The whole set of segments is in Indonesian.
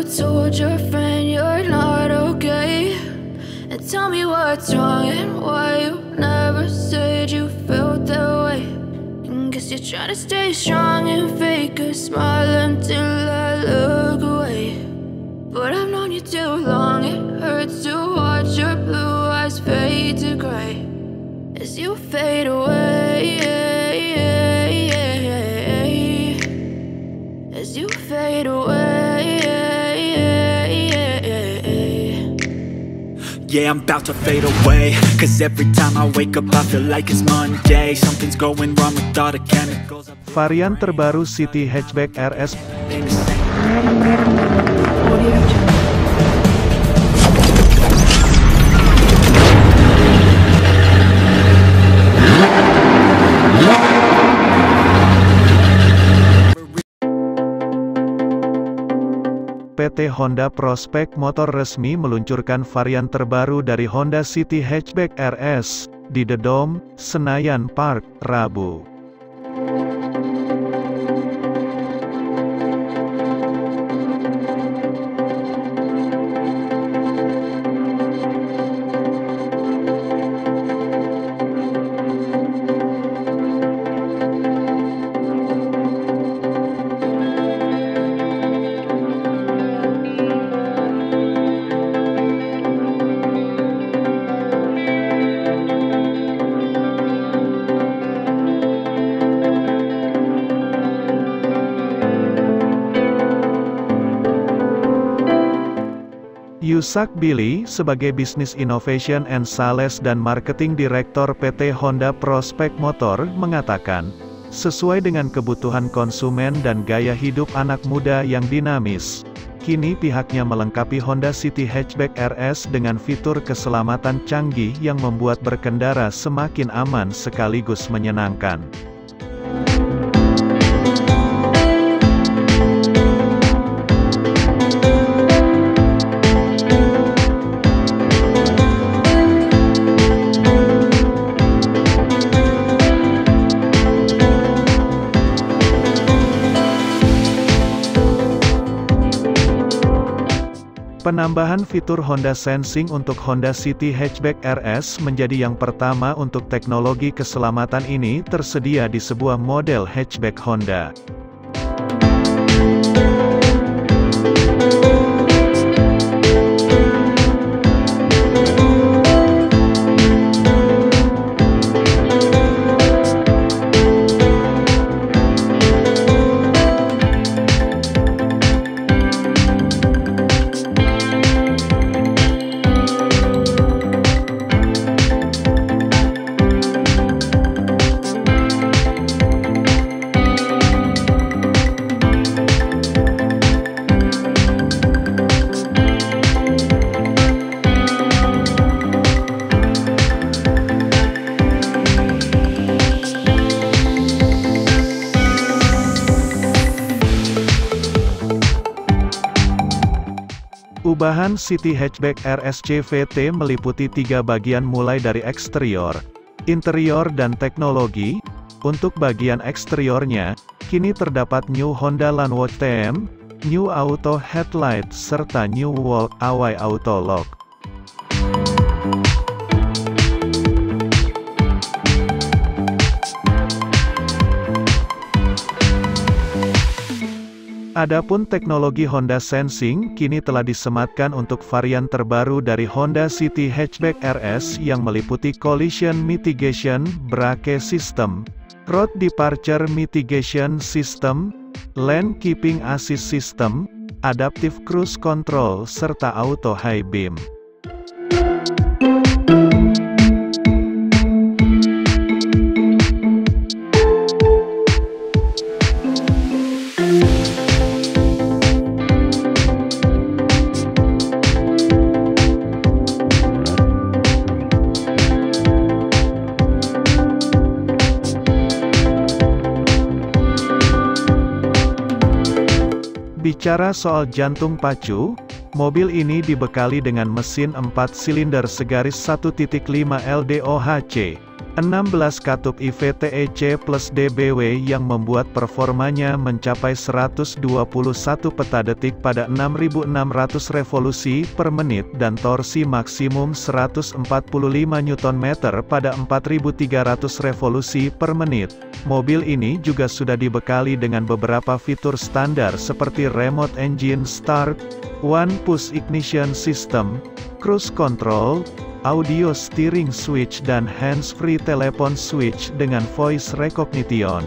told your friend you're not okay? And tell me what's wrong and why you never said you felt that way. And guess you're trying to stay strong and fake a smile until I look away. But I've known you too long, it hurts to watch your blue eyes fade to gray as you fade away, as you fade away. Yeah, I'm about to fade away, cause every time I wake up I feel like it's Monday. Something's going wrong with all the chemicals. Varian terbaru City Hatchback RS. PT Honda Prospect Motor resmi meluncurkan varian terbaru dari Honda City Hatchback RS di The Dome, Senayan Park, Rabu. Yusak Billy, sebagai Business Innovation and Sales dan Marketing Director PT Honda Prospect Motor, mengatakan, sesuai dengan kebutuhan konsumen dan gaya hidup anak muda yang dinamis, kini pihaknya melengkapi Honda City Hatchback RS dengan fitur keselamatan canggih yang membuat berkendara semakin aman sekaligus menyenangkan. Penambahan fitur Honda Sensing untuk Honda City Hatchback RS menjadi yang pertama untuk teknologi keselamatan ini tersedia di sebuah model hatchback Honda. Ubahan City Hatchback RS CVT meliputi 3 bagian mulai dari eksterior, interior dan teknologi. Untuk bagian eksteriornya, kini terdapat New Honda Lawnmower TM, New Auto Headlight serta New Walk Away Auto Lock. Adapun teknologi Honda Sensing kini telah disematkan untuk varian terbaru dari Honda City Hatchback RS yang meliputi Collision Mitigation Brake System, Road Departure Mitigation System, Lane Keeping Assist System, Adaptive Cruise Control serta Auto High Beam. Bicara soal jantung pacu, mobil ini dibekali dengan mesin 4 silinder segaris 1.5 LDOHC, 16 katup IVTEC plus DBW yang membuat performanya mencapai 121 peta detik pada 6600 revolusi per menit dan torsi maksimum 145 Nm pada 4300 revolusi per menit. Mobil ini juga sudah dibekali dengan beberapa fitur standar seperti remote engine start, one push ignition system, cruise control, audio steering switch dan hands-free telepon switch dengan voice recognition.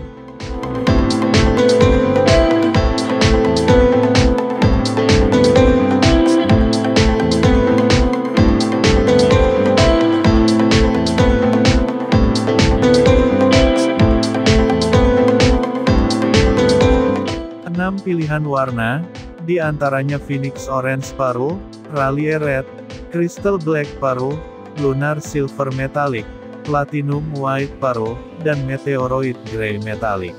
Pilihan warna, di antaranya Phoenix Orange Pearl, Rallier Red, Crystal Black Pearl, Lunar Silver Metallic, Platinum White Pearl, dan Meteoroid Grey Metallic.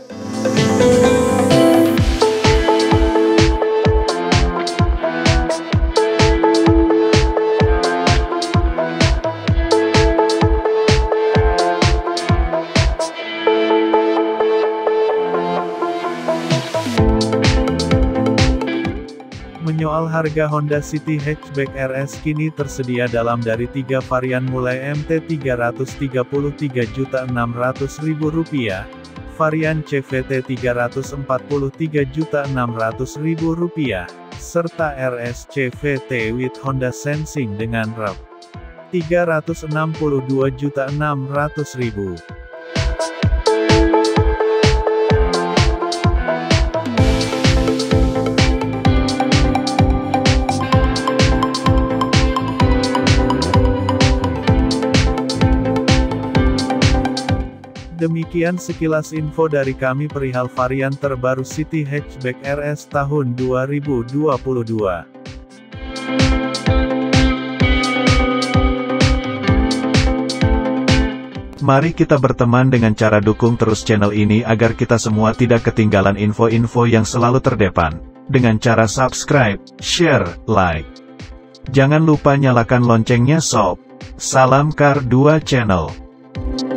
Menyoal harga Honda City Hatchback RS kini tersedia dalam dari 3 varian mulai MT Rp333.600.000, varian CVT Rp343.600.000, serta RS CVT with Honda Sensing dengan Rp. 362.600.000. Demikian sekilas info dari kami perihal varian terbaru City Hatchback RS tahun 2022. Mari kita berteman dengan cara dukung terus channel ini agar kita semua tidak ketinggalan info-info yang selalu terdepan. Dengan cara subscribe, share, like. Jangan lupa nyalakan loncengnya sob. Salam Car 2 Channel.